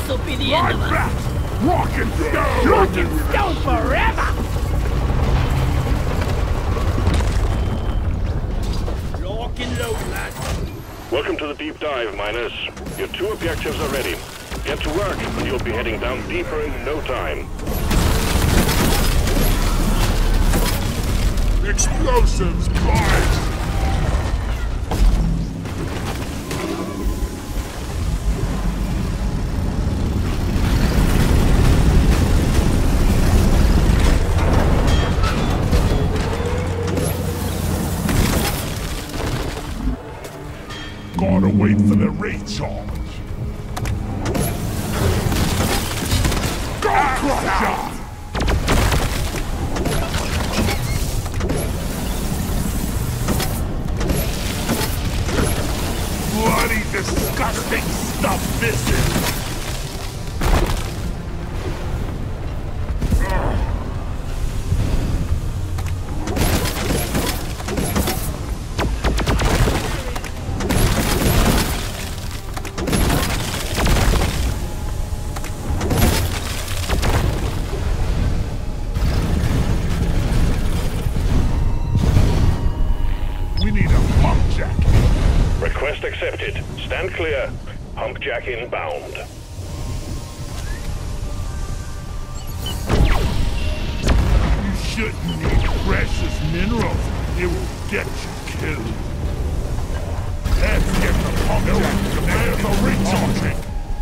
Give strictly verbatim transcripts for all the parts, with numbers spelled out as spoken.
This'll be the end of us. Back! Rock and stone! Rock and stone forever! Lock and load, lads. Welcome to the deep dive, miners. Your two objectives are ready. Get to work, and you'll be heading down deeper in no time. Explosives, guys! Gotta wait for the recharge. Go Crusher! Bloody disgusting stuff this is! Request accepted. Stand clear. Humpjack inbound. You shouldn't need precious minerals. It will get you killed. Let's get the Humpjack to there's a recharging.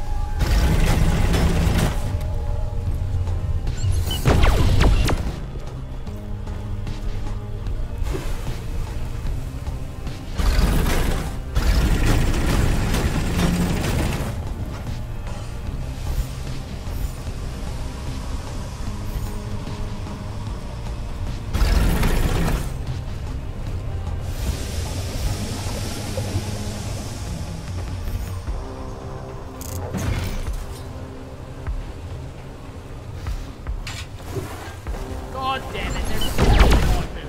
God damn it, there's something on me.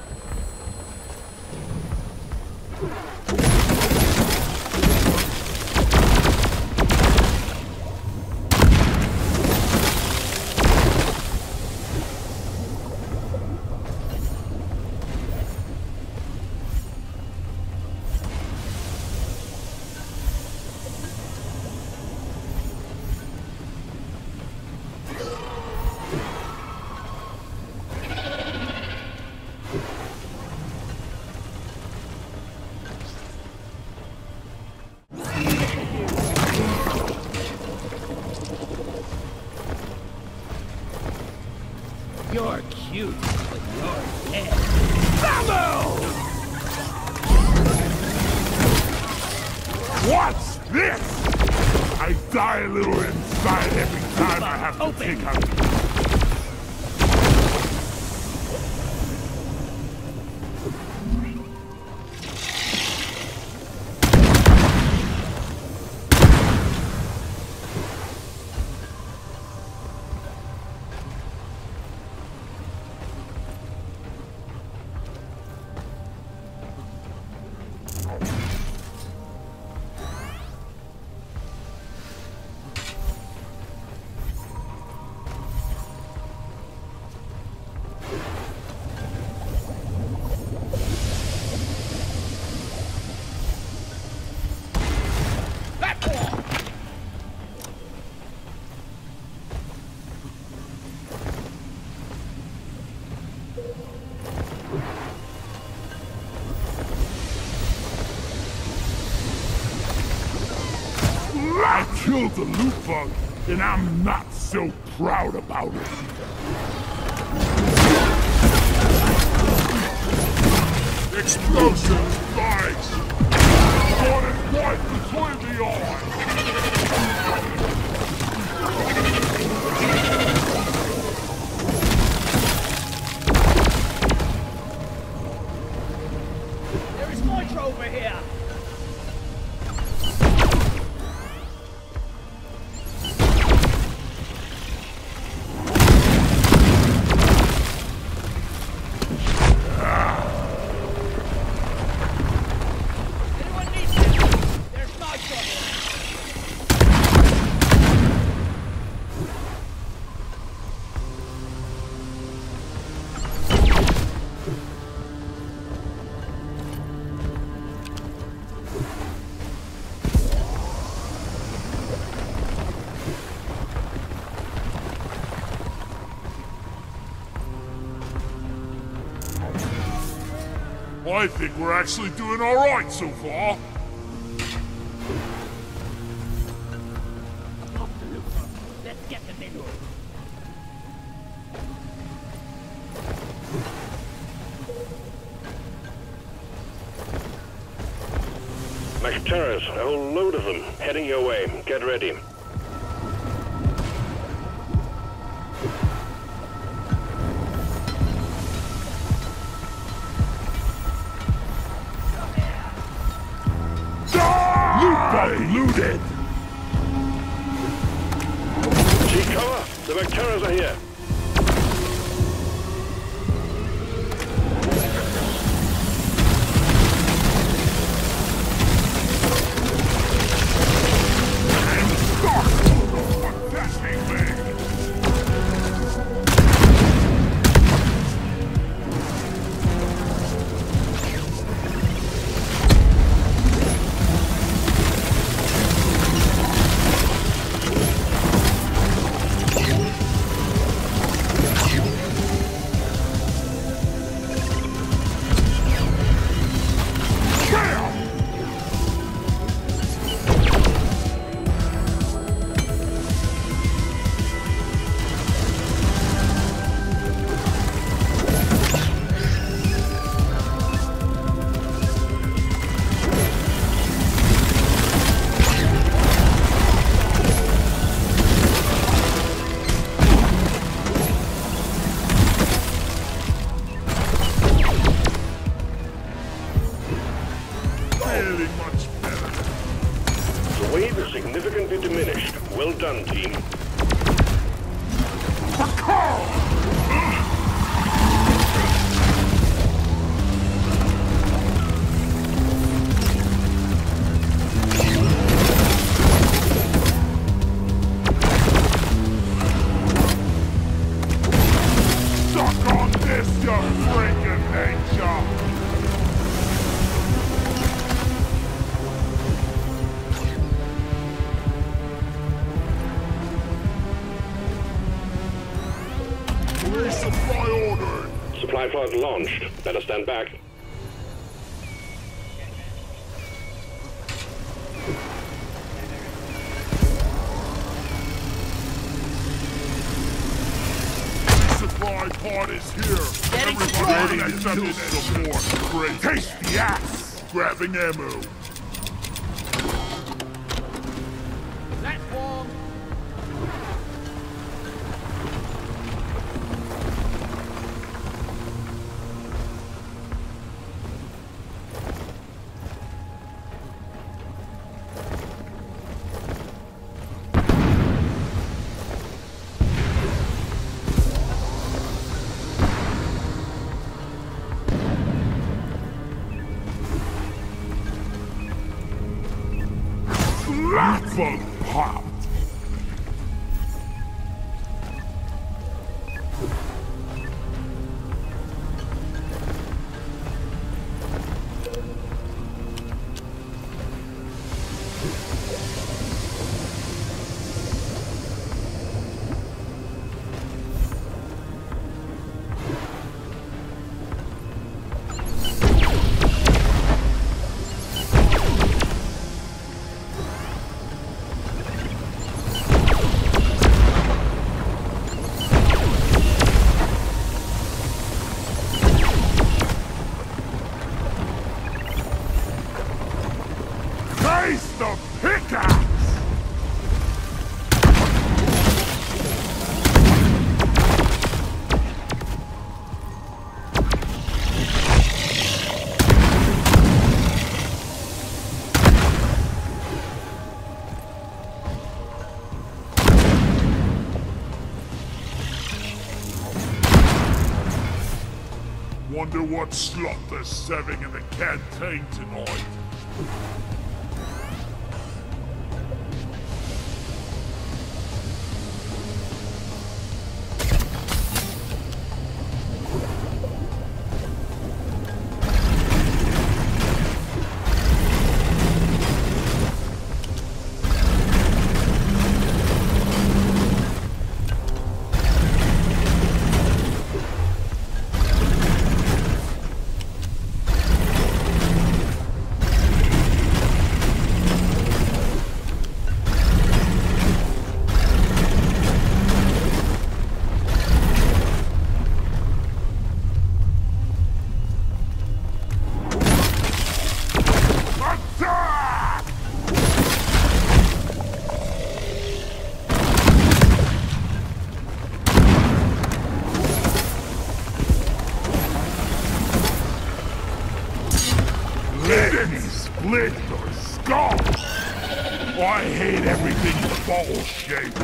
You're cute, but you're dead. Bravo! What's this? I die a little inside every time I have to Open. take out. I killed the loot bug, and I'm not so proud about it. Explosives, guys! Got it right between the eyes! There is Moitra over here! I think we're actually doing alright so far. Off the loop. Let's get the middle. Max Terrors, a whole load of them, heading your way. Get ready. Looted! Chief, cover! The Bacterias are here. Significantly diminished. Well done, team. Suck on this, you freaking nature! Resupply ordered! Supply pod launched. Better stand back. Resupply pod is here! Getting Everybody ready to kill some more crazy. Taste the ass! Grabbing ammo. Platform. Platform popped! Face the pickaxe! Wonder what slot they're serving in the canteen tonight. I hate everything ball-shaped.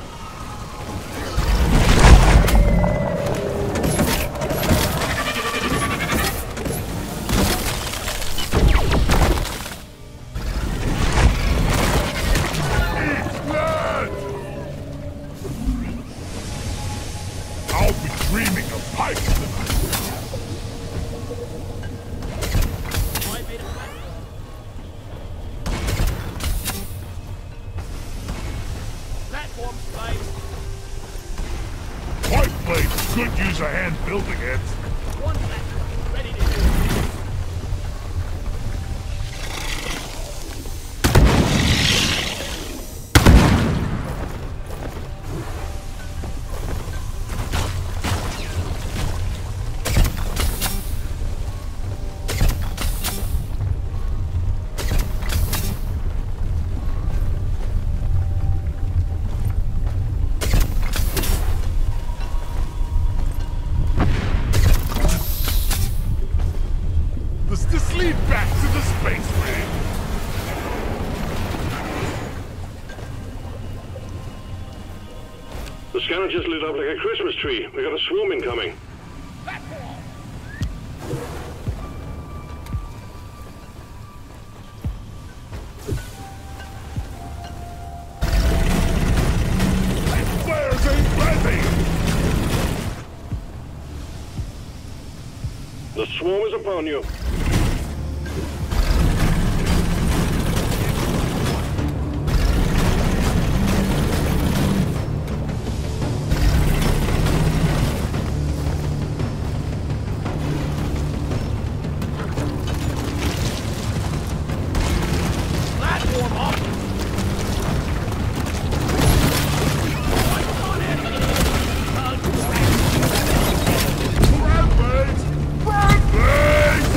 I'll be dreaming of pipes tonight. I made a platform. Platform space. Pipe blades could use a hand building it. One platform. Ready to do. Does this lead back to the space ring? The scanner just lit up like a Christmas tree. We got a swarm incoming. Platform. Flares ain't ready! The swarm is upon you. Platform off. Rampage! Rampage!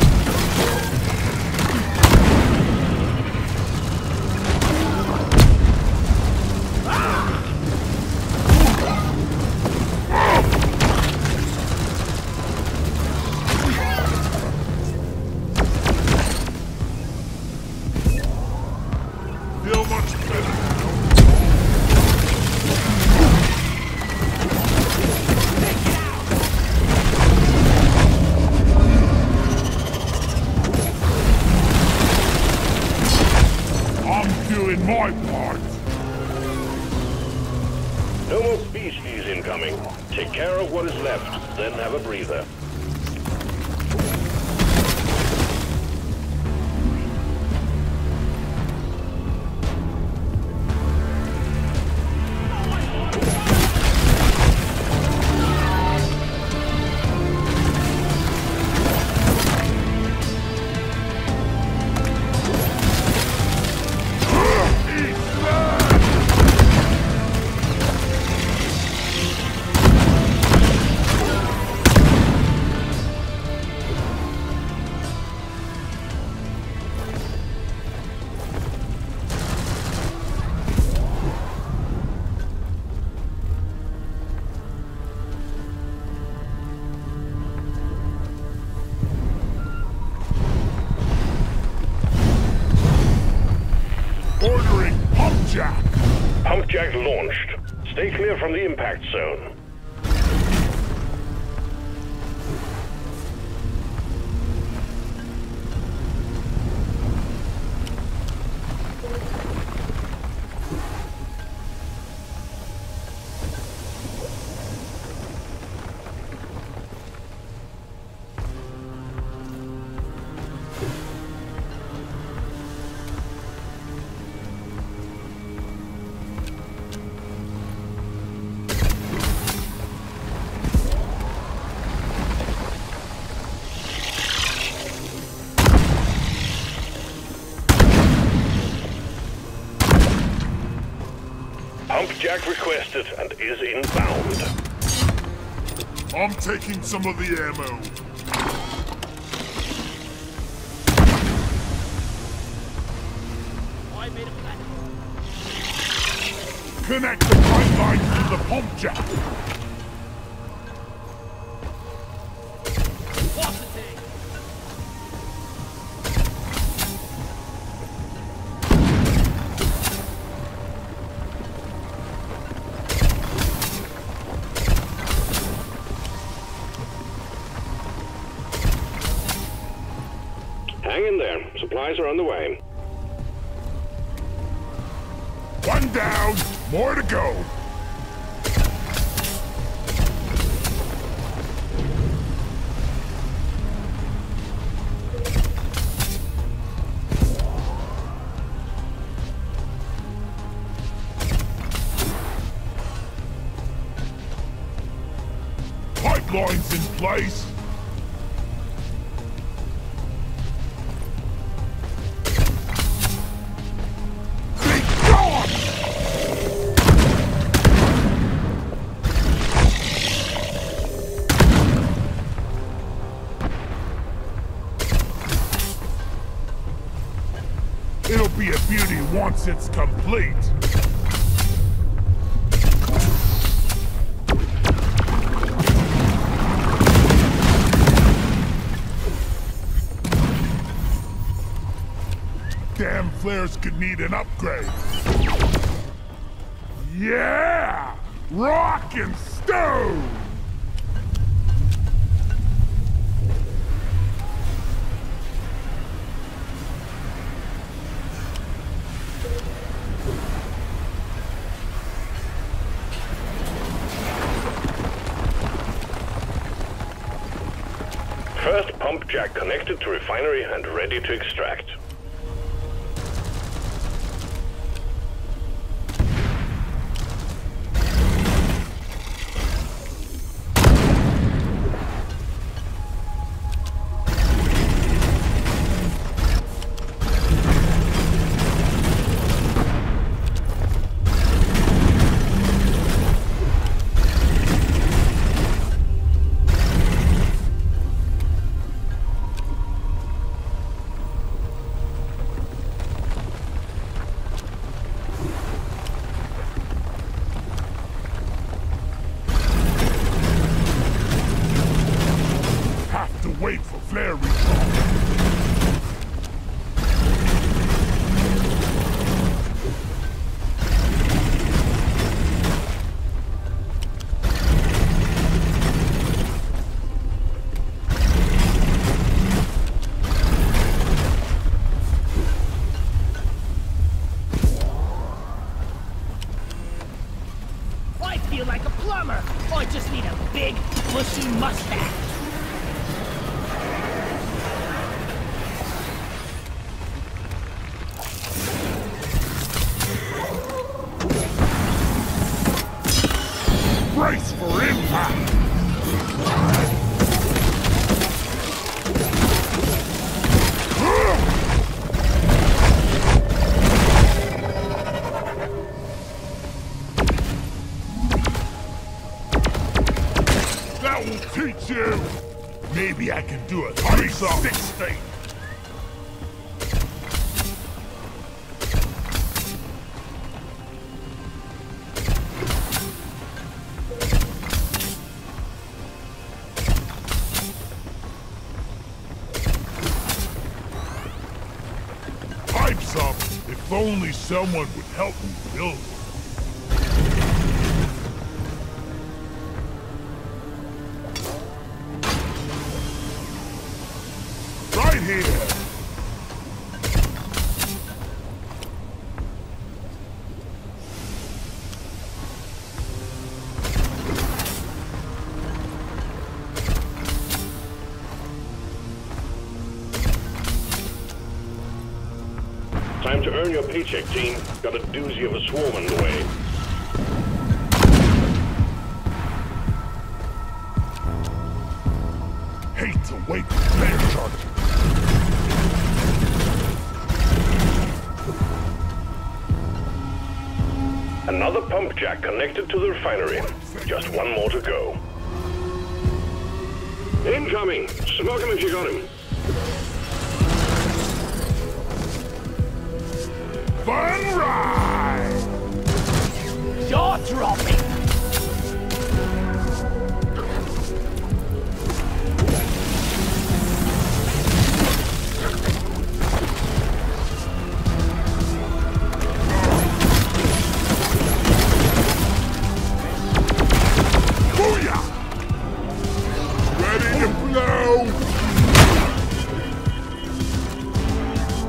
Feel much better now. I'm doing my part. No more beasties incoming. Take care of what is left, then have a breather. Ordering pump jack. Pump jack launched. Stay clear from the impact zone. Pump jack requested and is inbound. I'm taking some of the ammo. I made a platform. Connect the pipe line to the pump jack. Positive. Supplies are on the way. One down, more to go. Pipelines in place. It'll be a beauty once it's complete. Damn flares could need an upgrade. Yeah! Rock and stone! First pump jack connected to refinery and ready to extract. Wait for flare recall. I feel like a plumber. I just need a big, bushy mustache. Brace for impact! That will teach you! Maybe I can do a three sixty! Pipes up! If only someone would help me build it. Right here! Time to earn your paycheck, team. Got a doozy of a swarm on the way. Hate to wait for flare charges. Another pump jack connected to the refinery. Just one more to go. Incoming! Smoke him if you got him. Fun ride! Jaw dropping! Booyah! Ready to blow!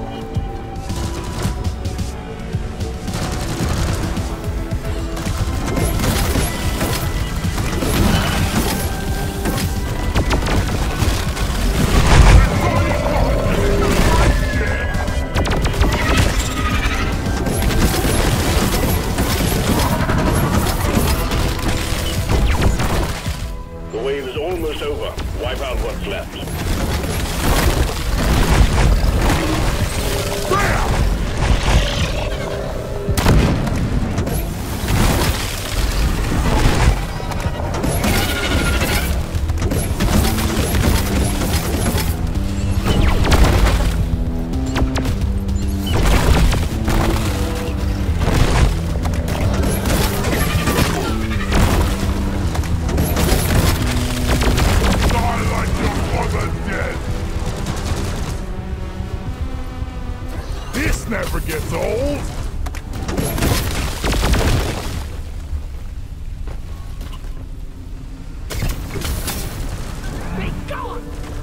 assholes! Be gone!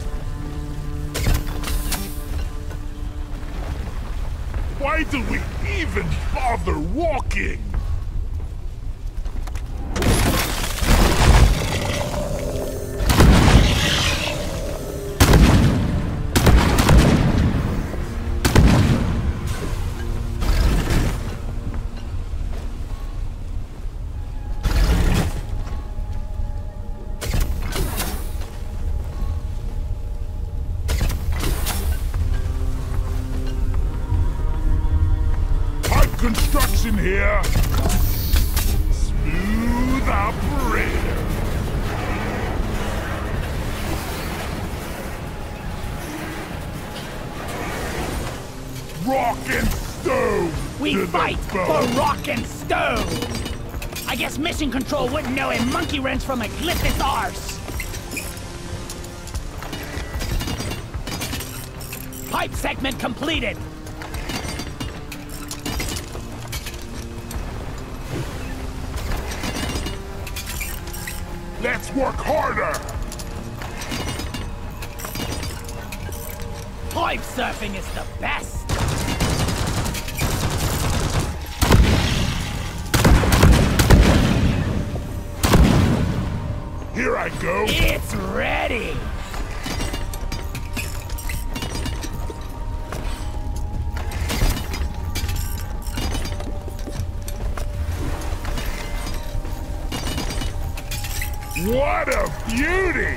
Why do we even bother walking? Construction here. Smooth operator. Rock and stove. We to fight the for bone. rock and stove! I guess Mission Control wouldn't know a monkey wrench from a glyphis arse! Pipe segment completed! Let's work harder! Pipe surfing is the best! Here I go! It's ready! What a beauty!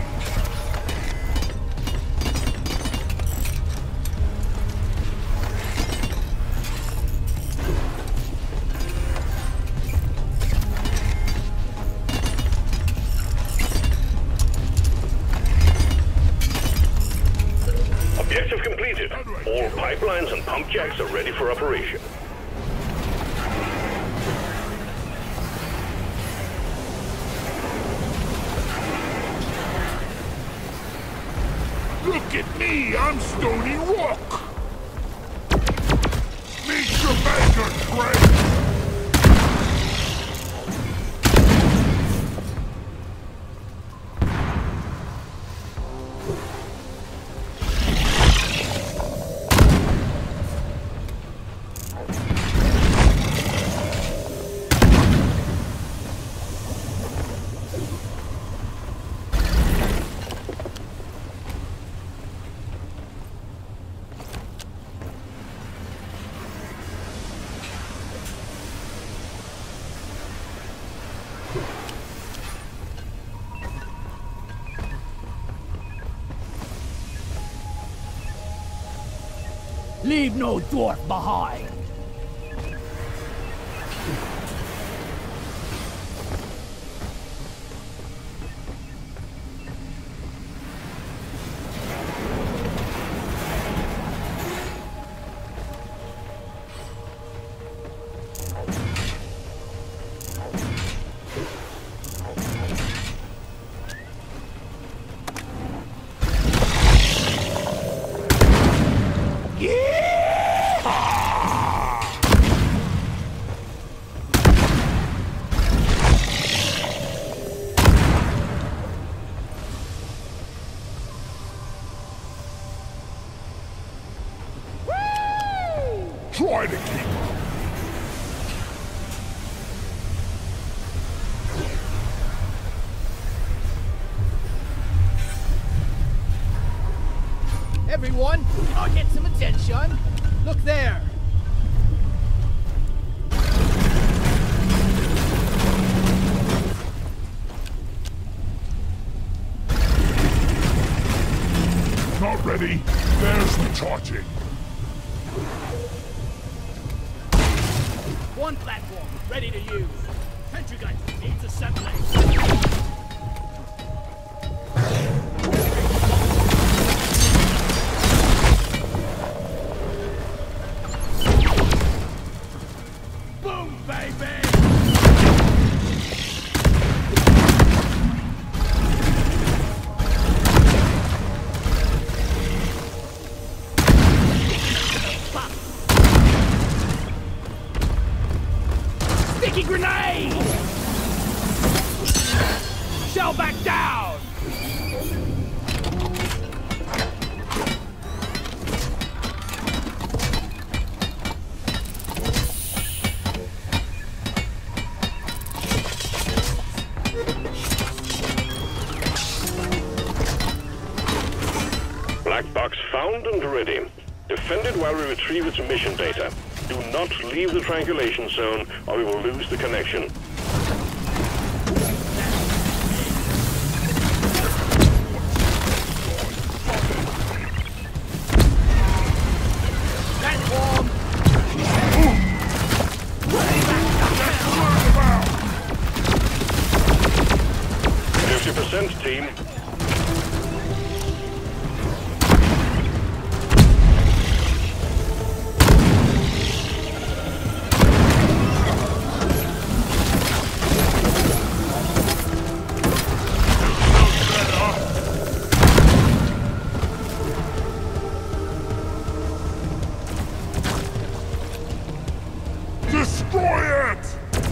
Objective completed. All pipelines and pump jacks are ready for operation. Look at me, I'm Stony Rock! Meet your maker, Trey! Leave no dwarf behind! Try to keep up. Everyone, I'll get some attention! Look there! Not ready. There's the charging. One platform, ready to use. Entry gun needs assembly. Boom, baby! Heavy grenade! Shell back down! Black box found and ready. Defend it while we retrieve its mission data. Do not leave the triangulation zone, or we will lose the connection. That's warm! fifty percent, team. Destroy it!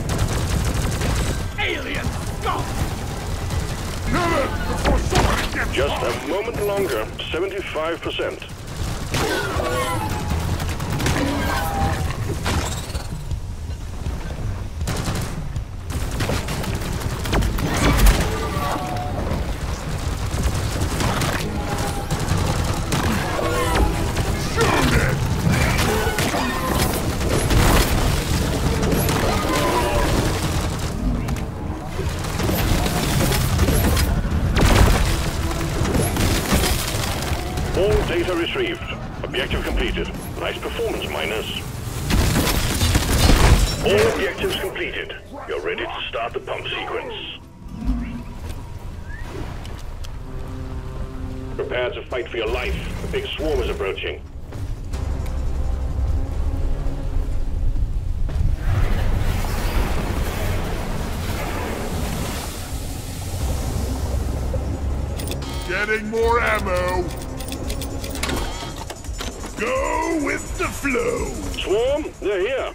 Alien scum! Kill it before somebody gets Just off. a moment longer, seventy-five percent. All data retrieved. Objective completed. Nice performance, miners. All objectives completed. You're ready to start the pump sequence. Prepare to fight for your life. A big swarm is approaching. Getting more ammo. Go with the flow. Swarm, they're here.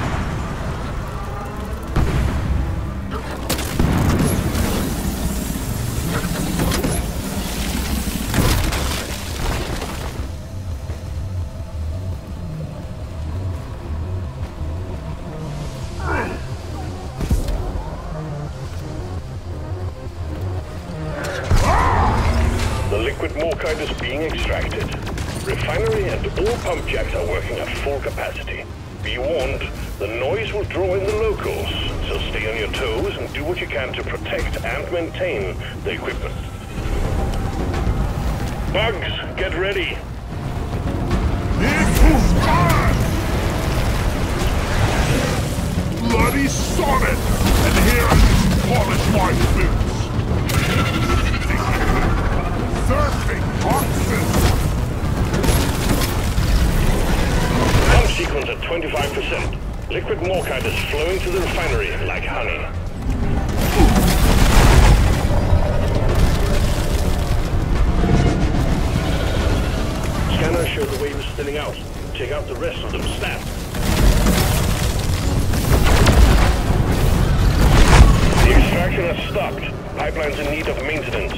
The liquid morkite is being extracted. Refinery and all pump jacks are working at full capacity. Be warned, the noise will draw in the locals, so stay on your toes and do what you can to protect and maintain the equipment. Bugs, get ready. This is fun! Bloody solid! And here I just polish my boots. Surfing boxes! Pump sequence at twenty-five percent. Liquid morkite is flowing to the refinery like honey. Scanner showed the waves thinning out. Take out the rest of them, snap. The extraction has stopped. Pipeline's in need of maintenance.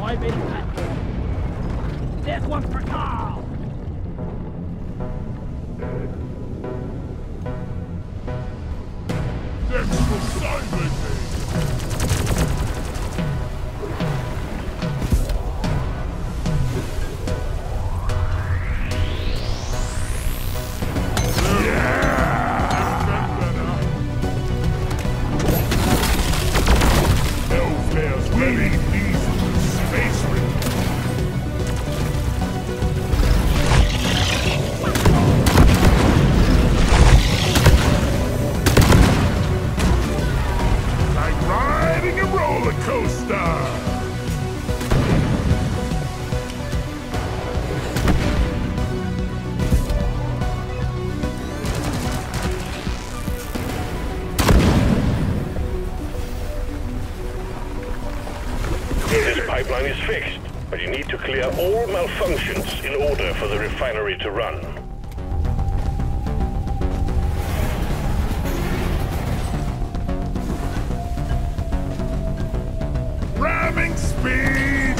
I'm in that. There's one for Carl. That's for Salvage! Pipeline is fixed, but you need to clear all malfunctions in order for the refinery to run. Ramming speed!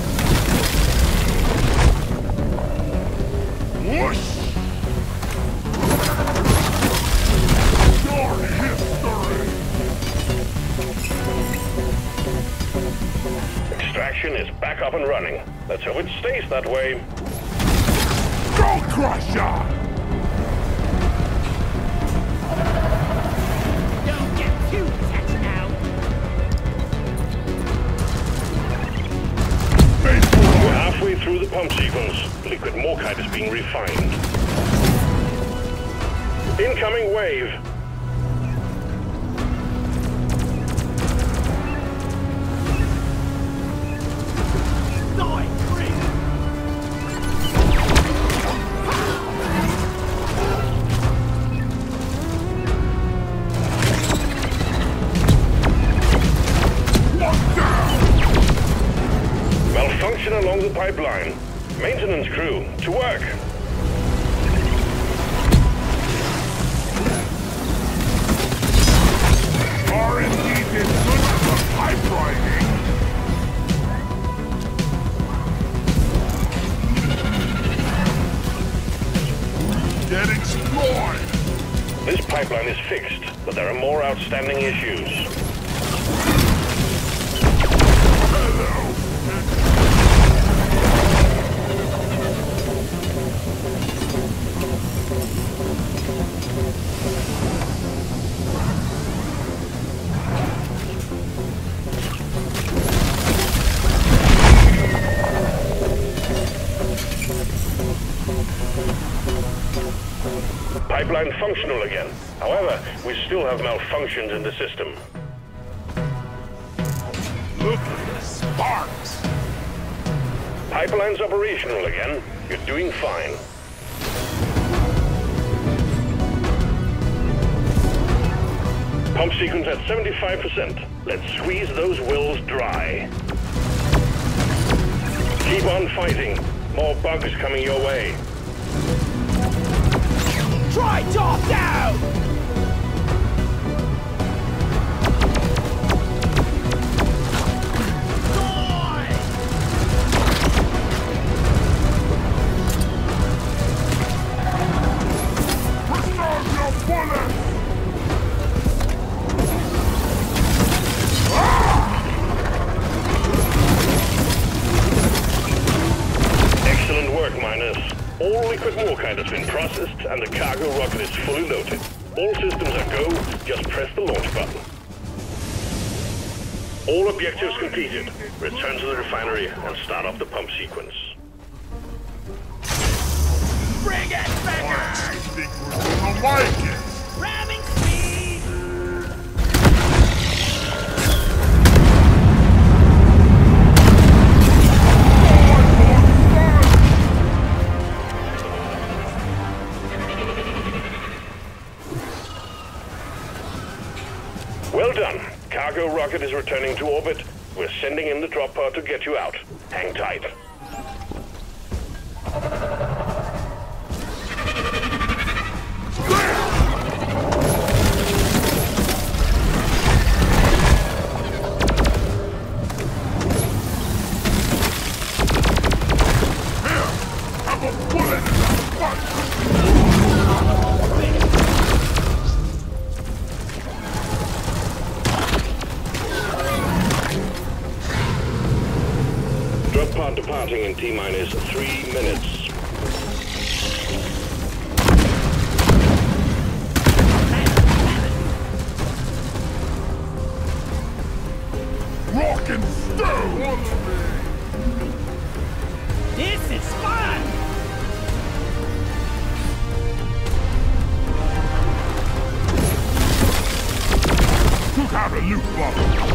Whoosh! Your history! Extraction is back up and running. Let's hope it stays that way. Go Crusher! Don't get too attached now. We're halfway through the pump sequence. Liquid morkite is being refined. Incoming wave. Malfunction along the pipeline. Maintenance crew, to work. R and D did good for pipe riding. Get explored! This pipeline is fixed, but there are more outstanding issues. Hello! Pipeline functional again. However, we still have malfunctions in the system. Look at the sparks! Pipeline's operational again. You're doing fine. Pump sequence at seventy-five percent. Let's squeeze those wells dry. Keep on fighting. More bugs coming your way. Try top down! Preserve your bullets! Excellent work, miners. All liquid morkite has been processed and the cargo rocket is fully loaded. All systems are go, just press the launch button. All objectives completed. Return to the refinery and start up the pump sequence. Bring it back! I think we're gonna like it! Ramming speed! Well done. Cargo rocket is returning to orbit. We're sending in the drop pod to get you out. Hang tight. Drop pod departing in T-minus three minutes. Rock and stone! This is fun! Took out a loot bubble.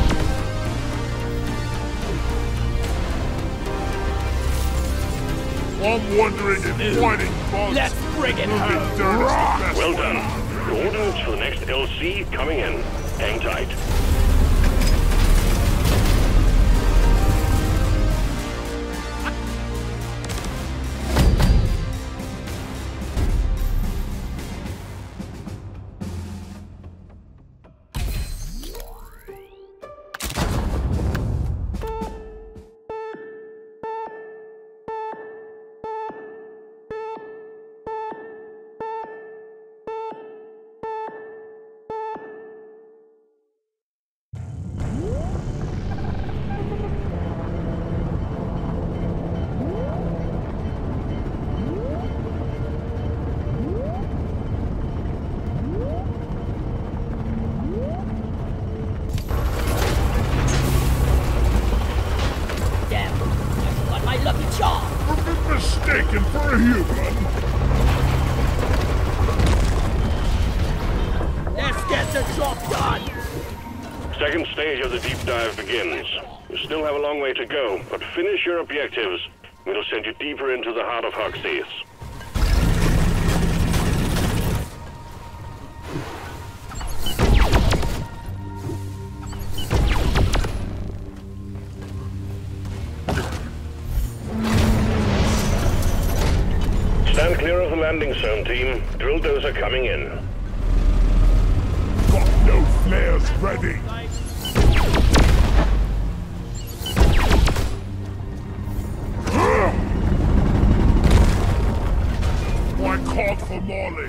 I'm wondering if fighting bugs... Let's bring it home! Well done. Coordinates for the next L C coming in. Hang tight. Mistaken for a human. Let's get the job done! Second stage of the deep dive begins. You still have a long way to go, but finish your objectives. It'll send you deeper into the heart of Hogsmeade. Stand clear of the landing zone, team. Drill dozer coming in. Got no flares ready. I called for Molly.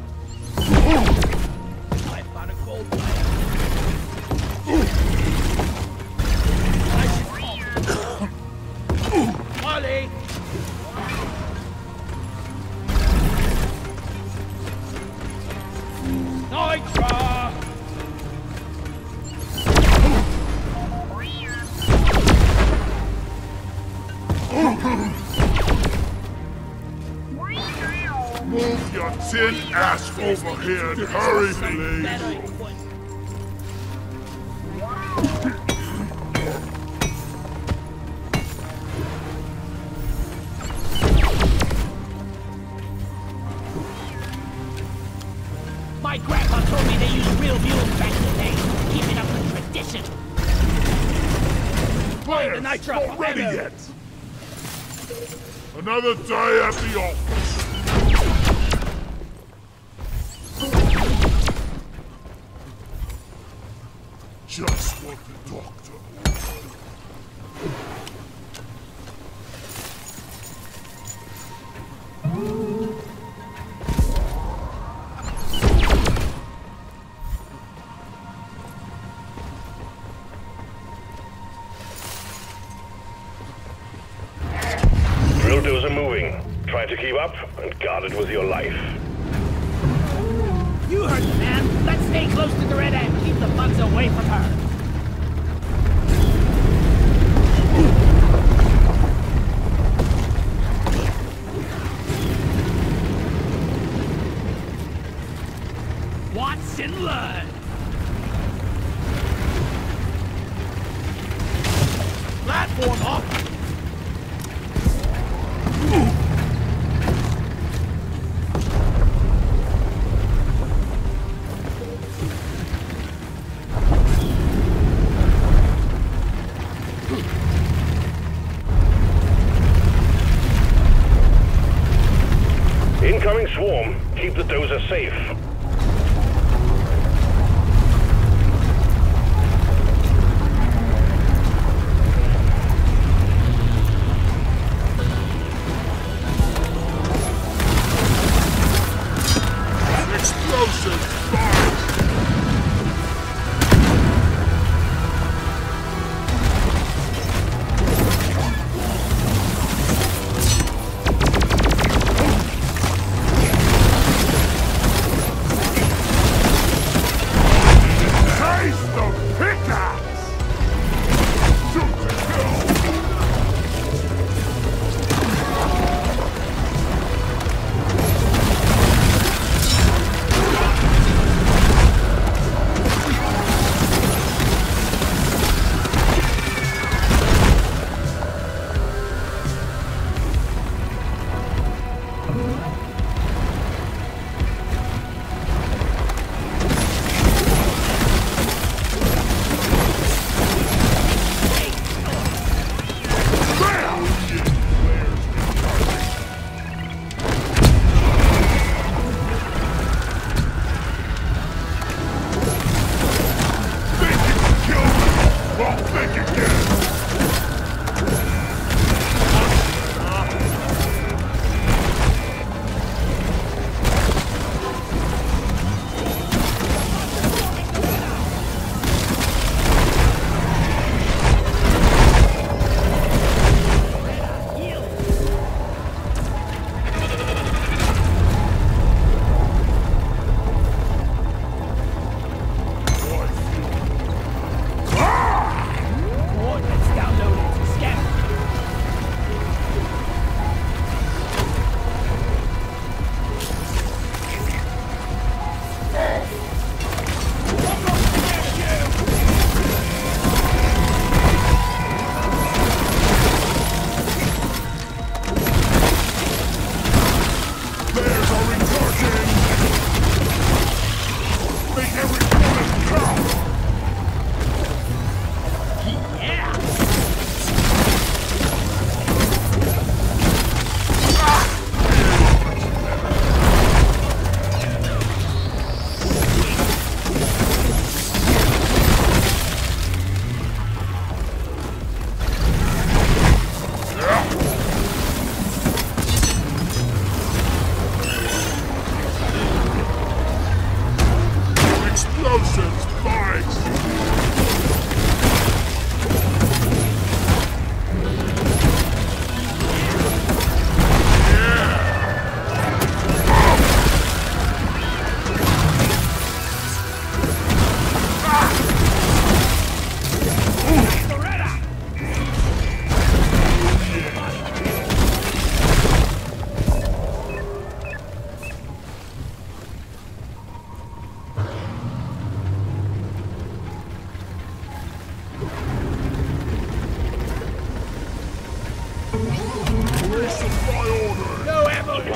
I found a gold mine. Molly! Nitra! Move your tin ass over here and hurry, please. My grandpa told me they used real mules back in the day, keeping up the tradition. Play the nitro Not ready yet. Another day at the office. Just what the doctor ordered. Drill dozer moving. Try to keep up and guard it with your life. You heard the man. Let's stay close to the red and keep the bugs away from her. Watch and learn. Platform up. Incoming swarm. Keep the dozer safe. Explosive fire!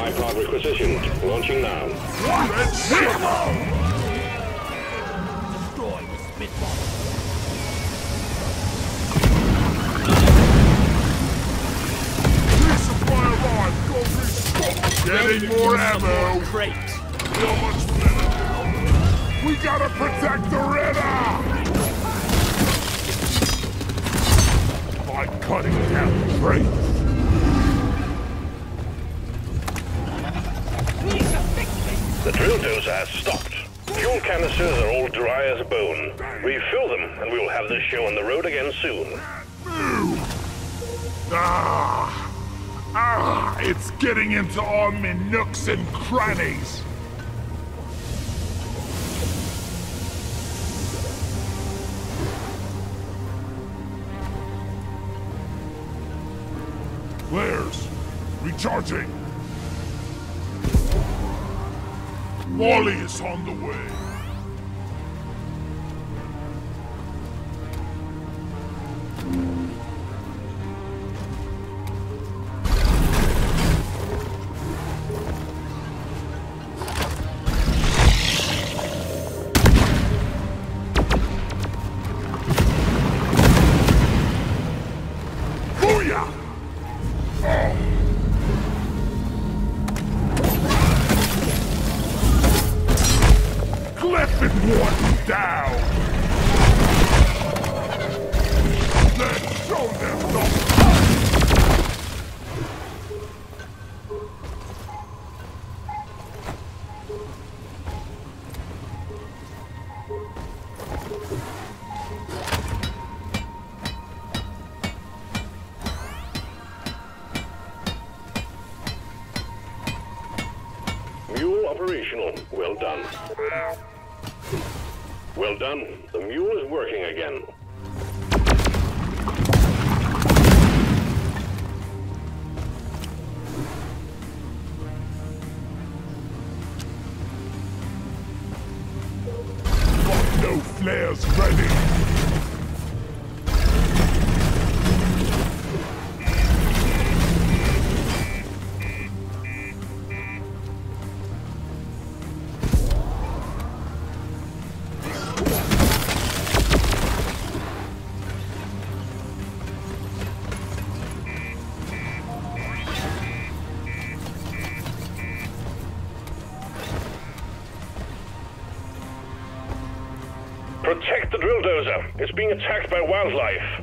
Backlog requisitioned. Launching now. Let's hit him all! Destroy the spitball. Resupply arrived! Go restock! Getting more ammo! Crate. So much better now! We gotta protect the Ritter! By cutting down crates! The drill dozer has stopped. Fuel canisters are all dry as a bone. Refill them, and we will have this show on the road again soon. Ah! Ah! It's getting into all my nooks and crannies! Flares! Recharging! Wally is on the way! Booyah! Oh! Cliff and one down! Let's show them the fight! Mule operational. Well done. Well done. The mule is working again. Got no flares ready! Protect the drill dozer. It's being attacked by wildlife.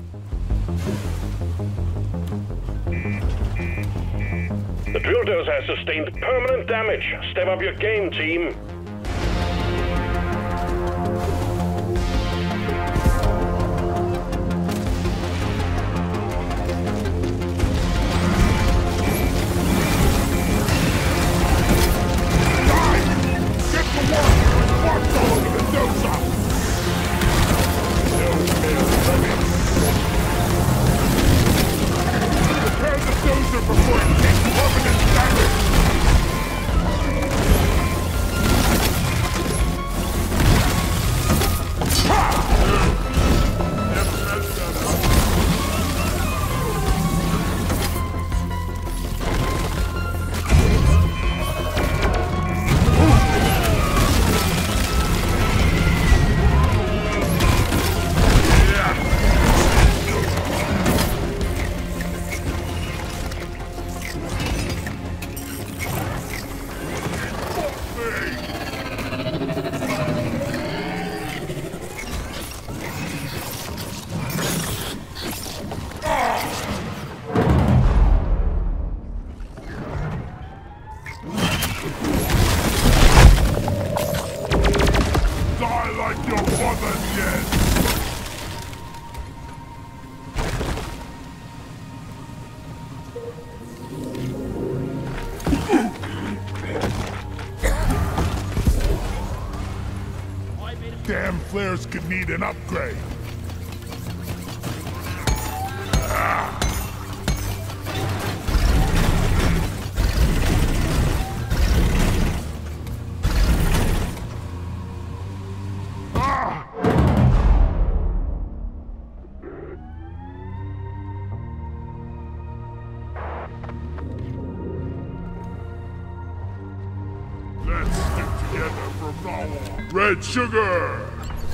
The drill dozer has sustained permanent damage. Step up your game, team. Get to work! March all over the dozer! No flares ready! Prepare the dozer before it takes permanent damage! Ha! Never messed that up. Die like your mother did! Damn flares could need an upgrade. Ah. Ah. from now on. Red sugar!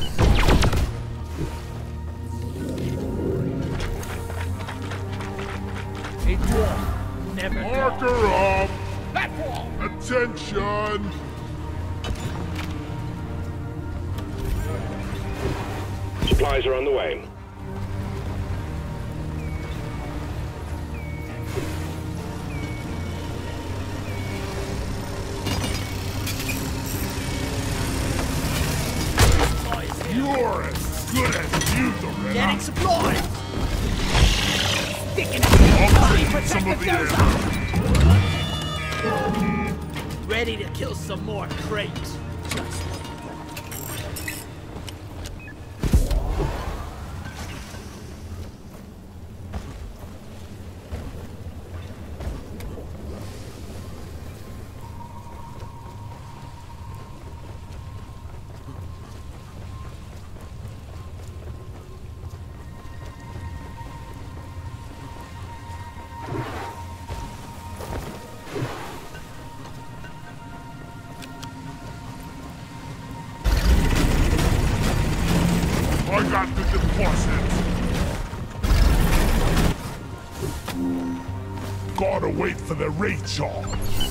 A dwarf never Marker dies. up! Platform! Attention! Supplies are on the way. You're as good as you, Doretta. Getting supplies! Sticking I'll it! take some of the air! Ready to kill some more crates. Just I got the deposit. Gotta wait for the recharge.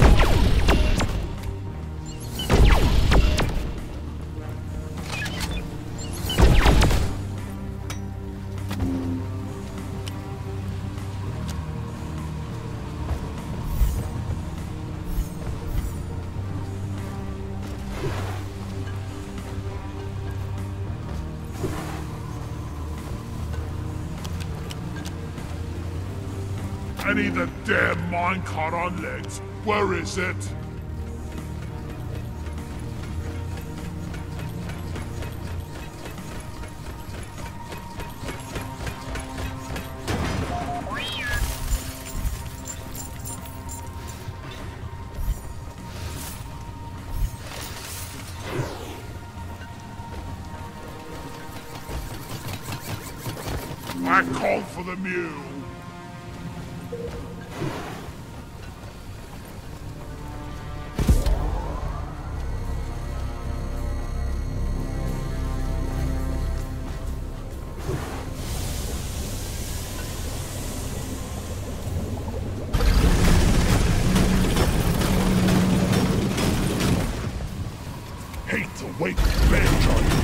I need the damn minecart on legs. Where is it? I called for the mule. Hate to wait for bed charge.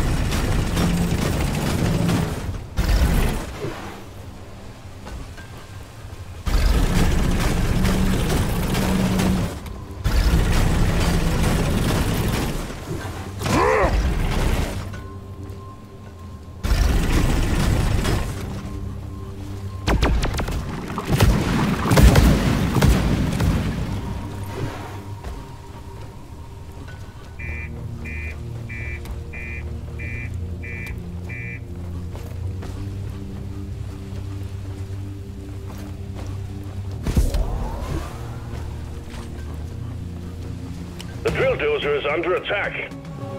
The drill dozer is under attack.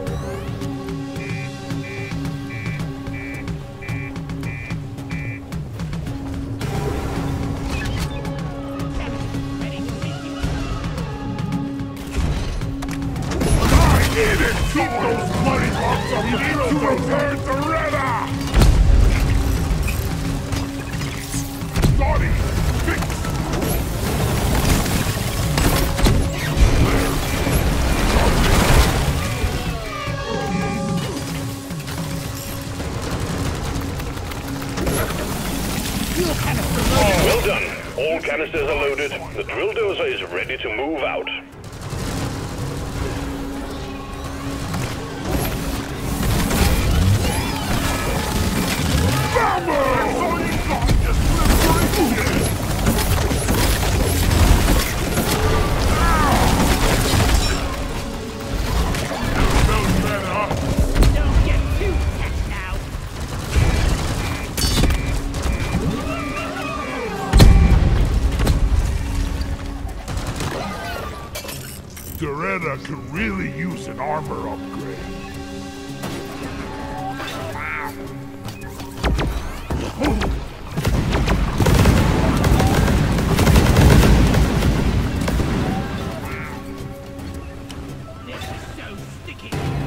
I need it! Keep those bloody marks up! We need to repair Doretta! Donnie, fix! Well done. All canisters are loaded. The drill dozer is ready to move out. don't get too attached now. Doretta could really use an armor upgrade. This is so sticky.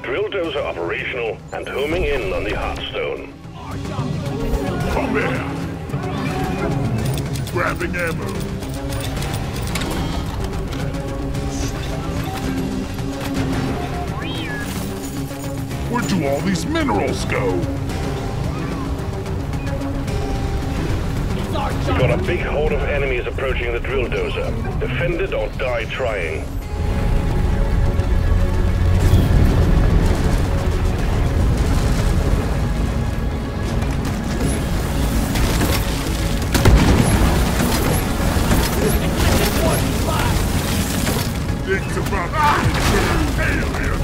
Drill dozer operational and homing in on the Hearthstone. Come here! Grabbing ammo. Where do all these minerals go? We've got a big horde of enemies approaching the drill dozer. Defend it or die trying. It's about ah! Alien!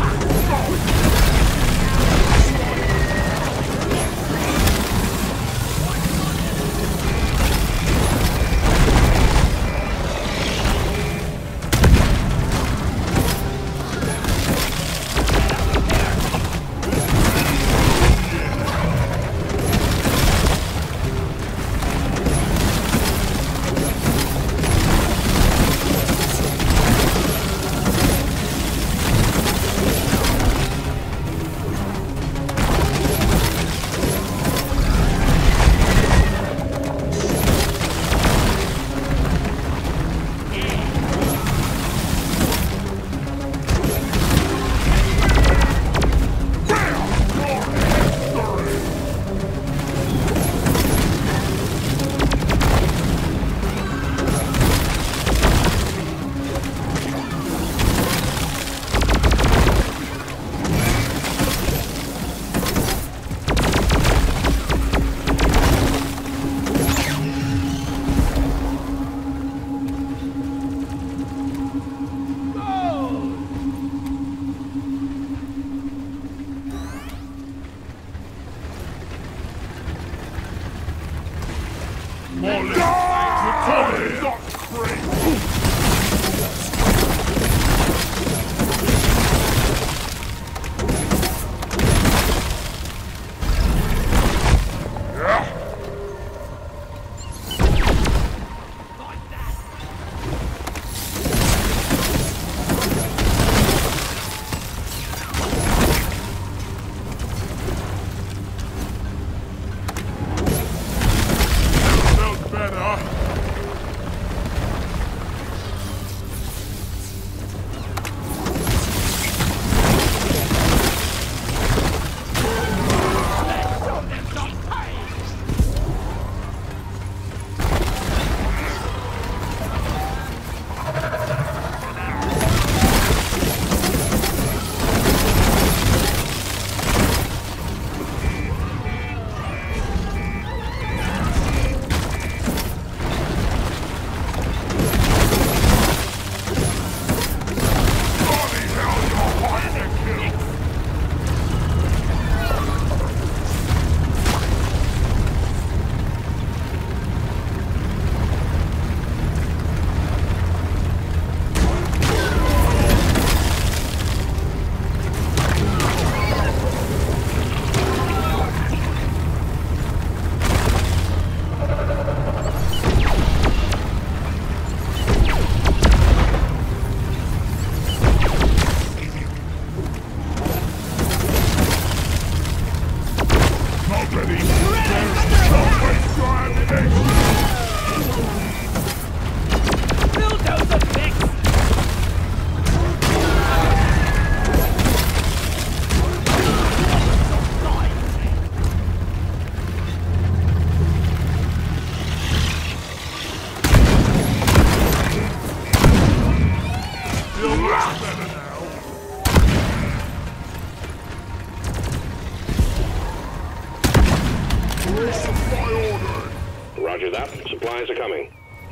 Roger that. Supplies are coming.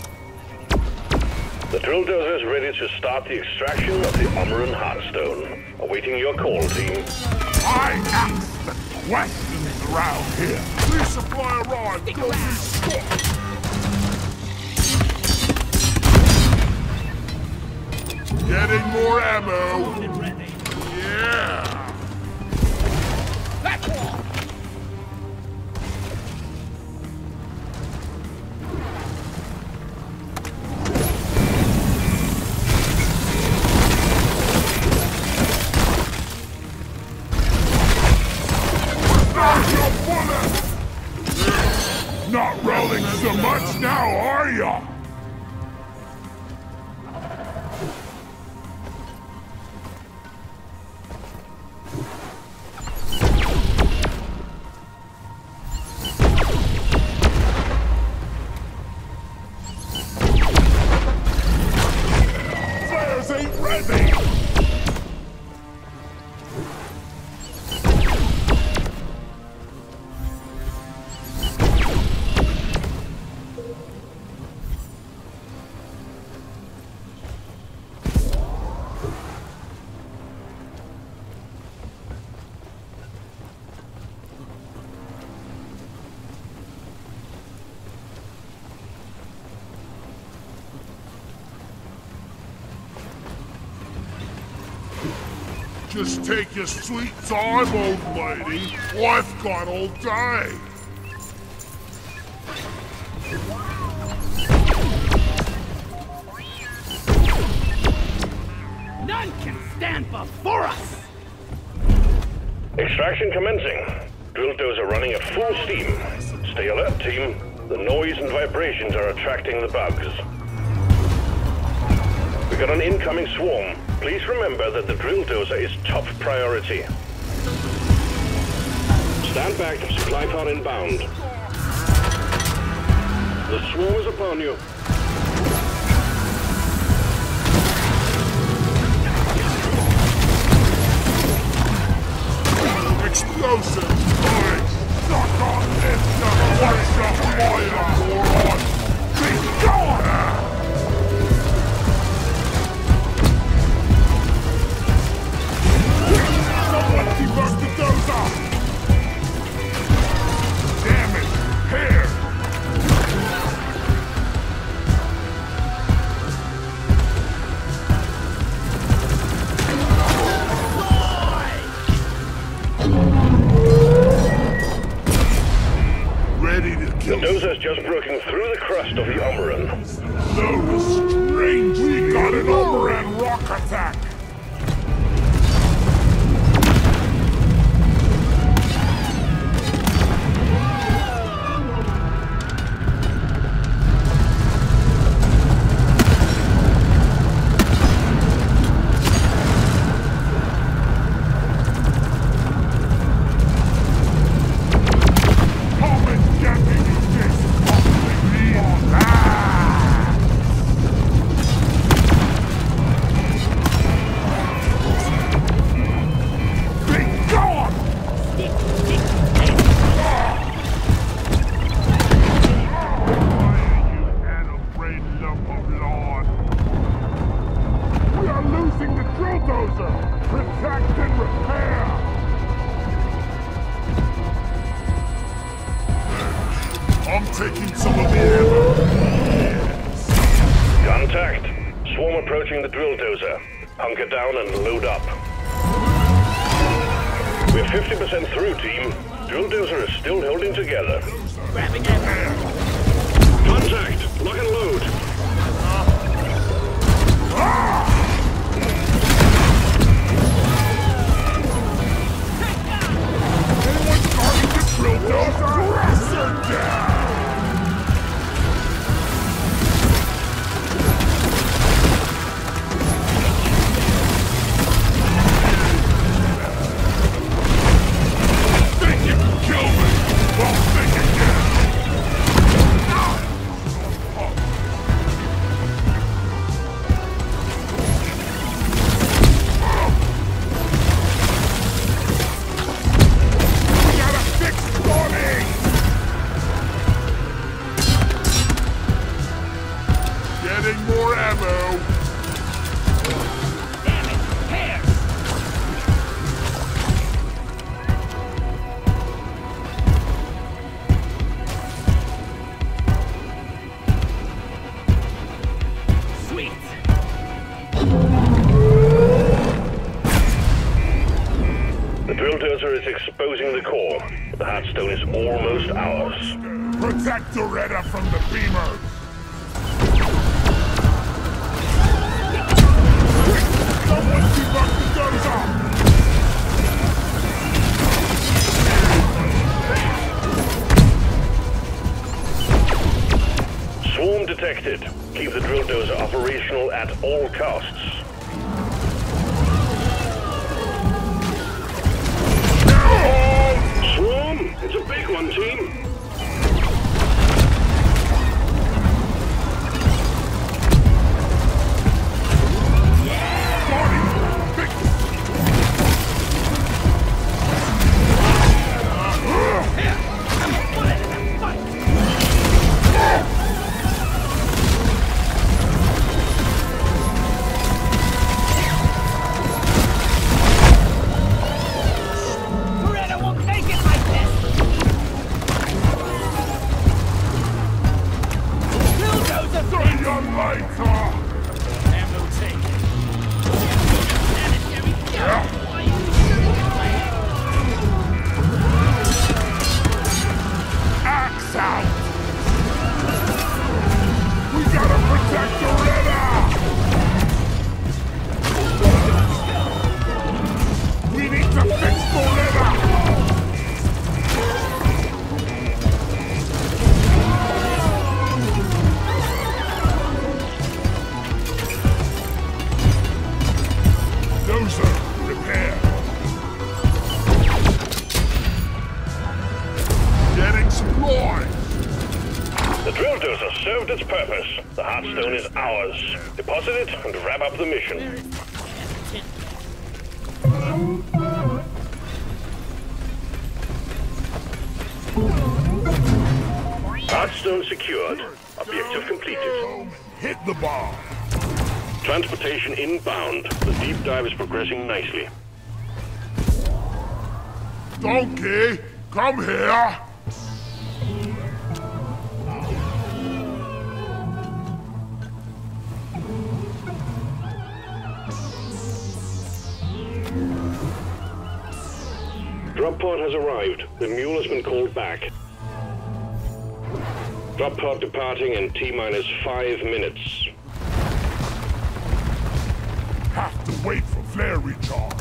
The drill dozer is ready to start the extraction of the Omeran Hearthstone. Awaiting your call, team. I ask the questions around here. Please supply arrived. Stick around. Getting more ammo. Yeah. That's all. Just take your sweet time, old lady. I've got all day. None can stand before us! Extraction commencing. Drill dozer running at full steam. Stay alert, team. The noise and vibrations are attracting the bugs. We got an incoming swarm. Please remember that the drill dozer is top priority. Stand back, supply pod inbound. The swarm is upon you. Explosives! Boys! Suck on this! Watch your fire, moron! Be gone! Someone debug the dozer! Damn it! Here! The dozer's just broken through the crust of the Omeran. Those strange! We got an Omeran rock attack! Taking some of the ammo. Yes. Contact. Swarm approaching the drill dozer. Hunker down and load up. We're fifty percent through, team. Drill dozer is still holding together. Grabbing ammo. Contact. Lock and load. Ah! Anyone starting to drill dozer? Press her down! More ammo! Damn it! Here! Sweet! The drill dozer is exposing the core. The Heartstone is almost ours. Protect Doretta from the beamers! Someone debug the dozer! Swarm detected. Keep the drill dozer operational at all costs. Swarm! It's a big one, team! served its purpose. The Heartstone is ours. Deposit it and wrap up the mission. Heartstone secured. Objective completed. Hit the bar. Transportation inbound. The deep dive is progressing nicely. Donkey, come here. Drop pod has arrived. The mule has been called back. Drop pod departing in T-minus five minutes. Have to wait for flare recharge.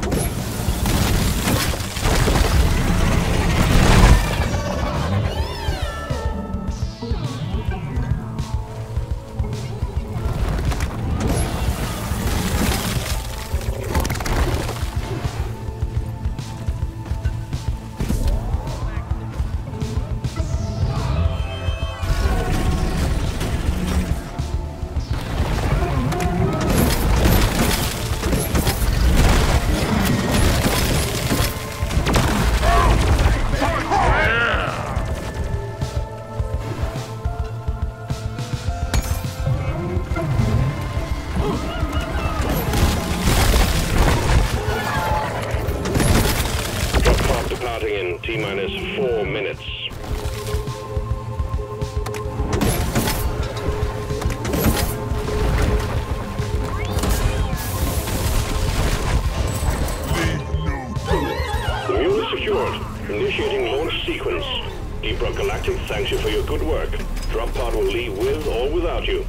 T-minus four minutes. The mule is secured. Initiating launch sequence. Deep Rock Galactic thanks you for your good work. Drop pod will leave with or without you.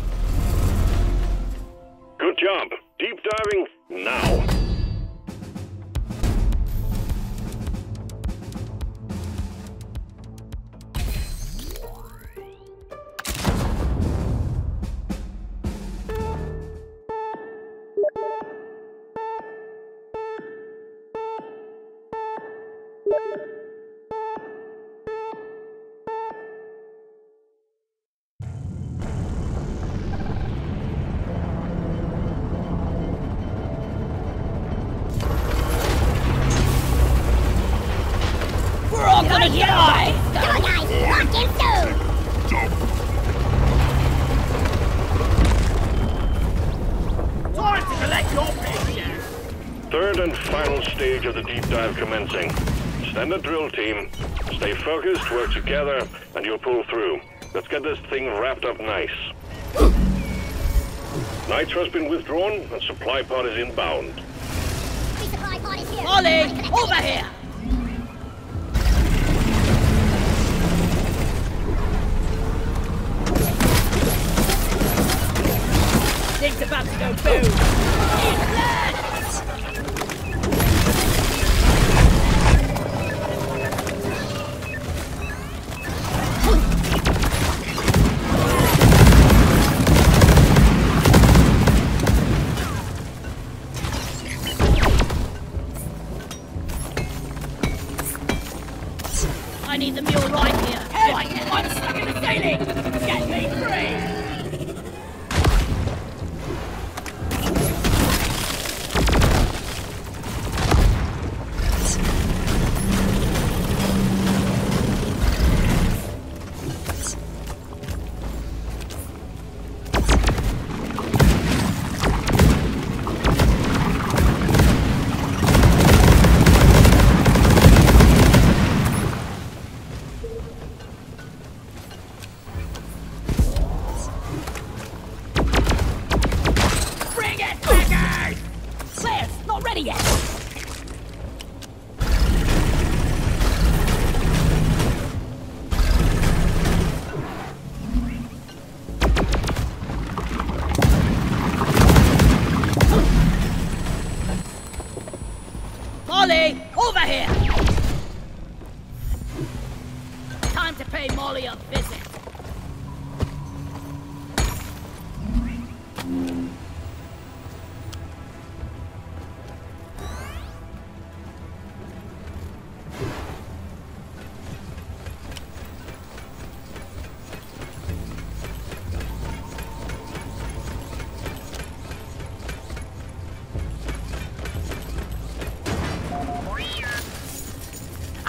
Good job. Deep diving now. Gonna die! Come on, guys! Lock in soon! Time to collect your paycheck! Third and final stage of the deep dive commencing. Standard drill team. Stay focused, work together, and you'll pull through. Let's get this thing wrapped up nice. Nitro's been withdrawn, and supply pod is inbound. Supply pod is here! Ollie! Over here! Thing's about to go boom! Inland! I need the mule right here! Right, I'm stuck in the ceiling! Get me free! Over here! Time to pay Molly a visit.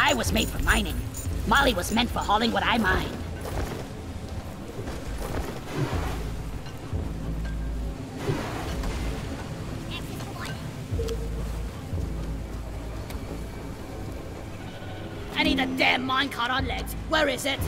I was made for mining. Molly was meant for hauling what I mine. I need a damn minecart on legs. Where is it?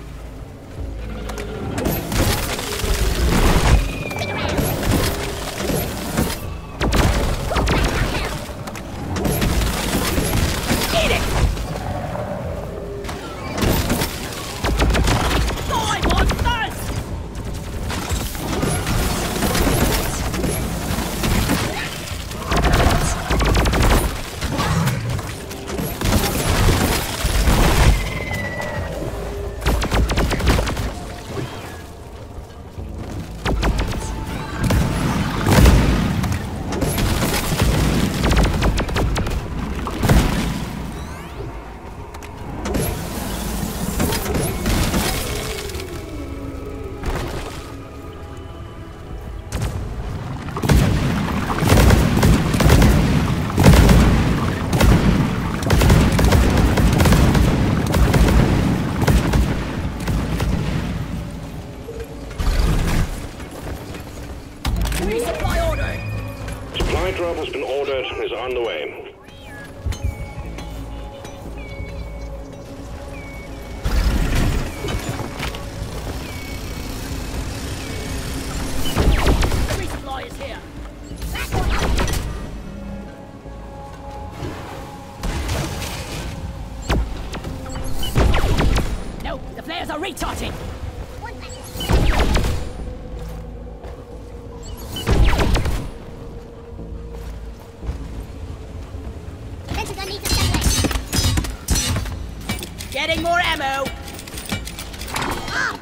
Recharging! Getting more ammo! Ah!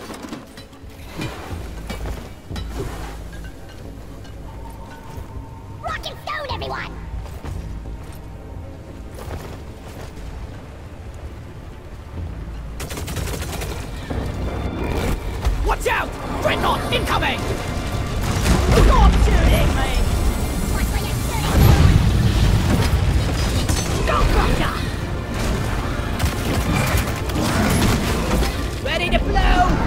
Rock and stone, everyone! Watch out! Dreadnought incoming! Stop shooting me! Watch where you're shooting! Don't rock. Ready to blow!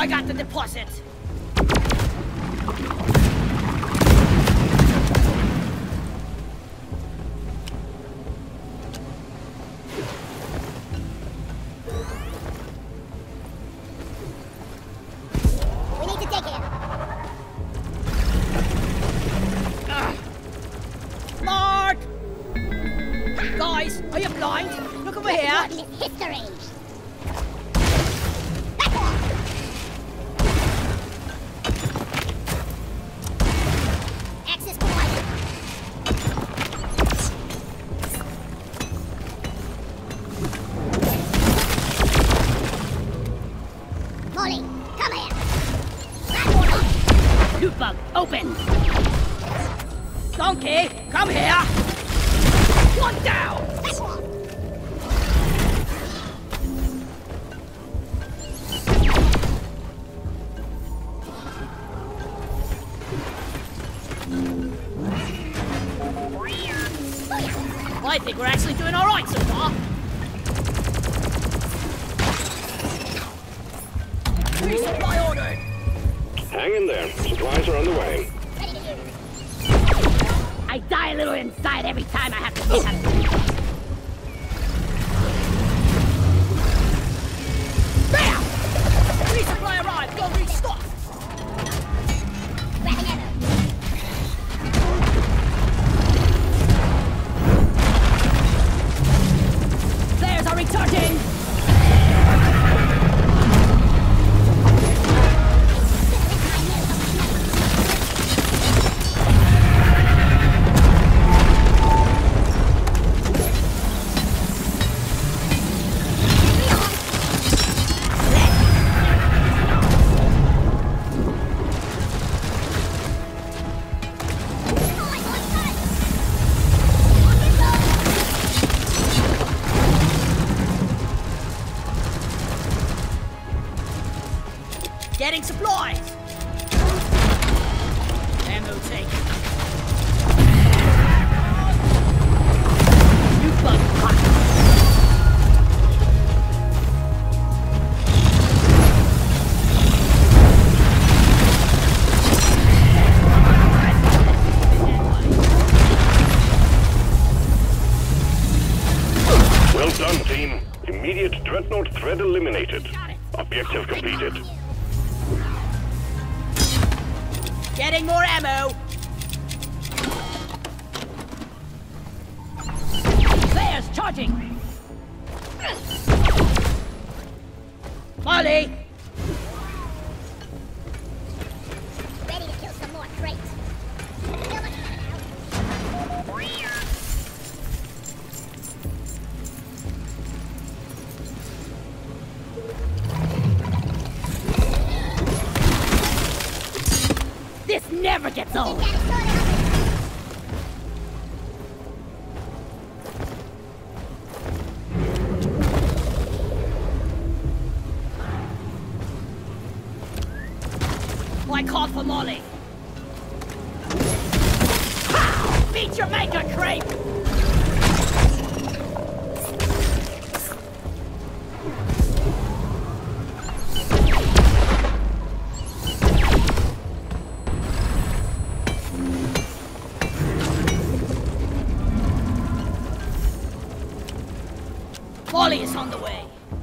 got the deposit. We need to dig here. Uh. Mark! Guys, are you blind? Look over here. What is history? Access provided. Molly, come here. Loot bug, open! Donkey, come here! One down! I think we're actually doing all right so far. Resupply ordered. Hang in there. Supplies are on the way. I die a little inside every time I have to see something. Bam! Resupply arrived. Go restock. Grabbing ammo. Flares are recharging. Getting supplies! Ammo taken. You bug hot. Well done, team. Immediate Dreadnought threat eliminated. Objective completed. Getting more ammo! Flares charging! Molly! Ready to kill some more crates. Kill the This never gets old! I called for Molly. Ha! Meet your maker, creep! Molly is on the way.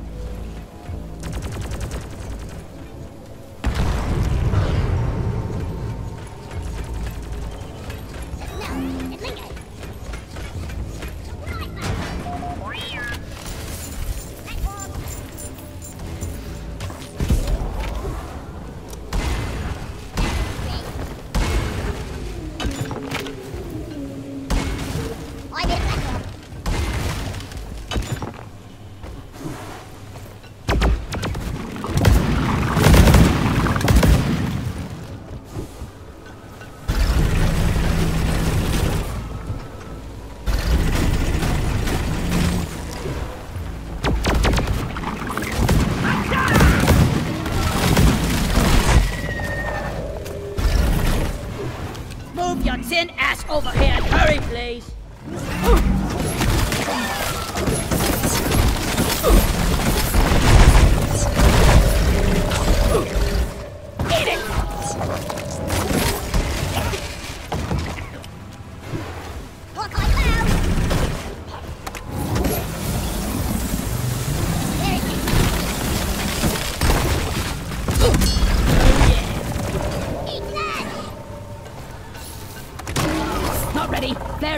Your tin ass over here and hurry, please.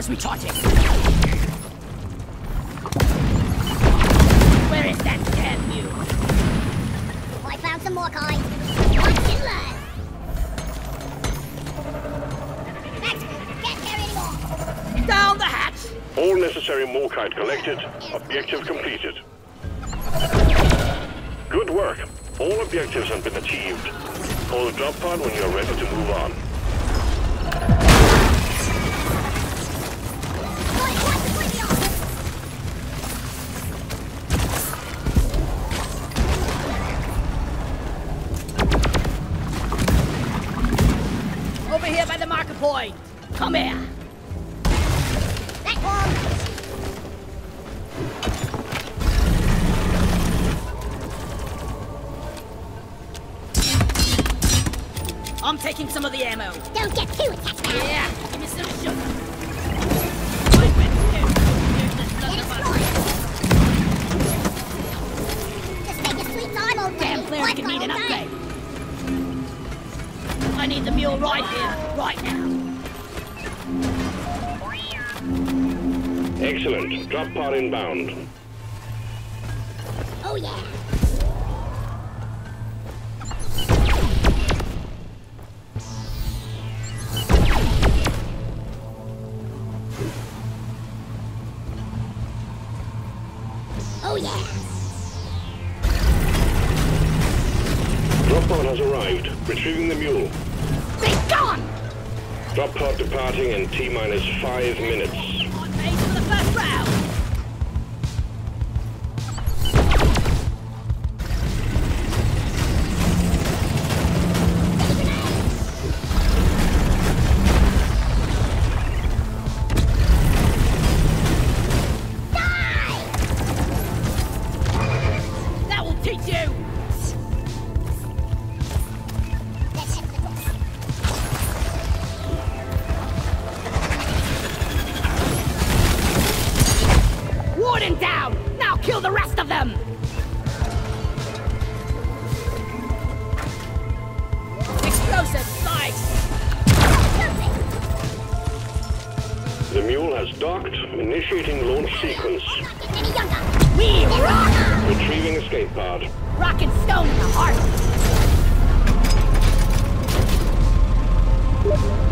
Shields recharging. Where is that damn mule? I found some more kind. Watch and learn. Maxwell, can't carry anymore. Down the hatch! All necessary Morkite collected. Objective completed. Good work. All objectives have been achieved. Call the drop pod when you are ready to move on. Over here by the marker point. Come here. That one. I'm taking some of the ammo. Don't get too attached now. Yeah, give me some sugar. Wait, wait, here. Here's this blunderbuss. Just take a sweet time, old Damn lady. Claire One can need an final day. upgrade. I need the mule right here, right now. Excellent. Drop pod inbound. Oh yeah. Oh yeah. Drop pod has arrived. Retrieving the mule. Be gone! Drop pod departing in T minus five minutes. On pace for the first round. That will teach you! Let's head to the roof. Warden down! Now kill the rest of them! Explosive spikes! The mule has docked. Initiating launch sequence. Any younger. We rock! Retrieving escape pod. Rock and stone in the heart!